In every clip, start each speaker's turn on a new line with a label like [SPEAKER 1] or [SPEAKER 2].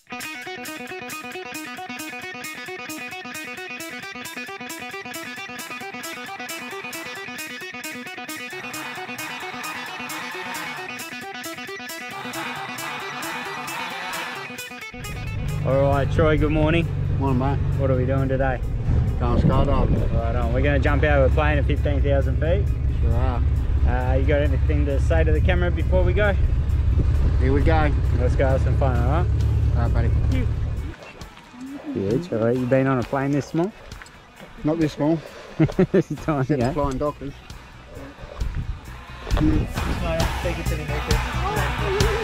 [SPEAKER 1] Alright, Troy, good morning.
[SPEAKER 2] Morning, mate.
[SPEAKER 1] What are we doing today?
[SPEAKER 2] Going skydiving.
[SPEAKER 1] Right on. We're going to jump out of a plane at 15,000 feet.
[SPEAKER 2] Sure are.
[SPEAKER 1] You got anything to say to the camera before we go?
[SPEAKER 2] Here we go.
[SPEAKER 1] Let's go have some fun, alright?
[SPEAKER 2] Alright, buddy.
[SPEAKER 1] Huge, alright. You been on a plane this small?
[SPEAKER 2] Not this small.
[SPEAKER 1] This is tiny,
[SPEAKER 2] Except
[SPEAKER 1] yeah?
[SPEAKER 2] flying doctors.
[SPEAKER 1] Take it to the naked.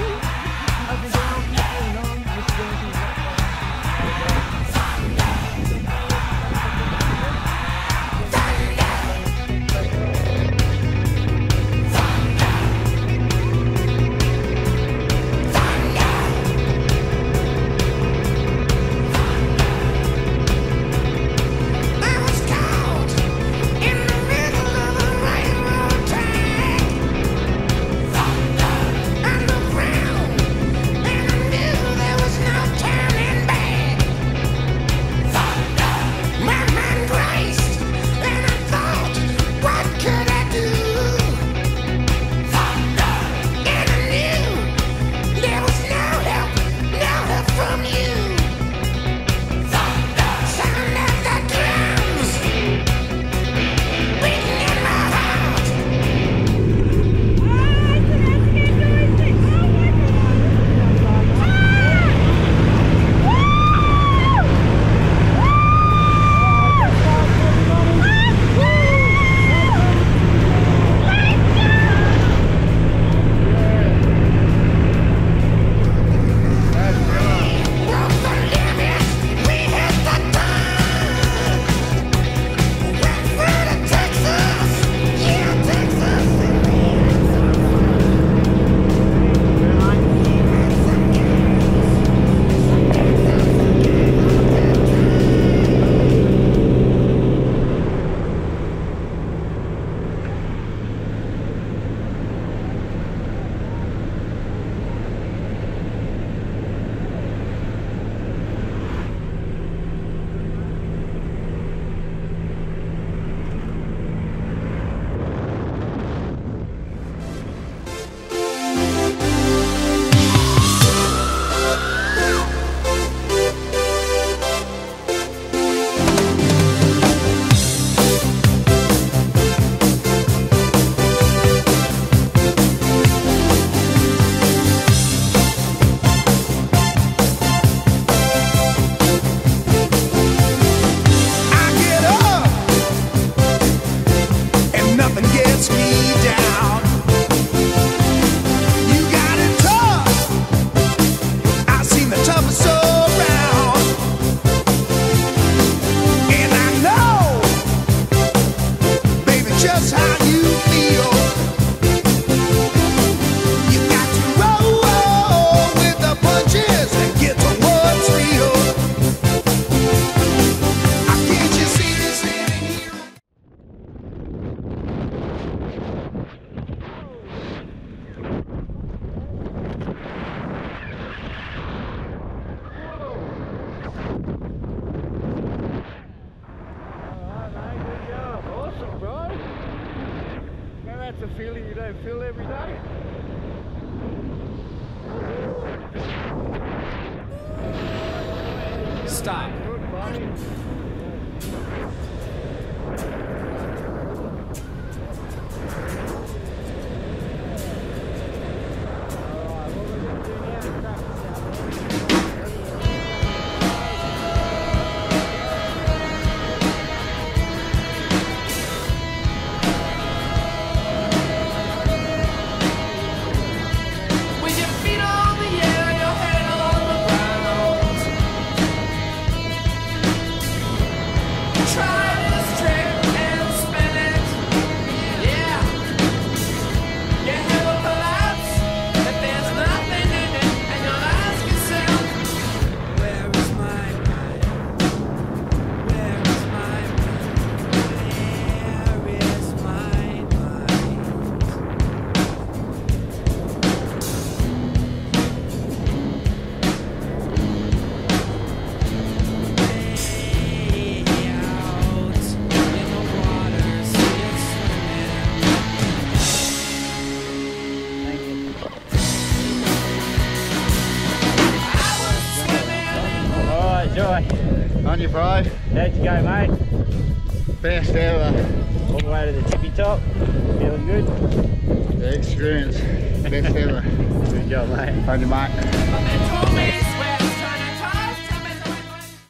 [SPEAKER 2] That's a feeling you don't feel every day.
[SPEAKER 3] Stop.
[SPEAKER 2] Good, buddy.
[SPEAKER 3] Try
[SPEAKER 1] try.
[SPEAKER 2] On your bro.
[SPEAKER 1] How'd you go, mate?
[SPEAKER 2] Best ever.
[SPEAKER 1] All the way to the tippy top. Feeling good?
[SPEAKER 2] The experience. Best ever.
[SPEAKER 1] Good job, mate.
[SPEAKER 2] On your mark.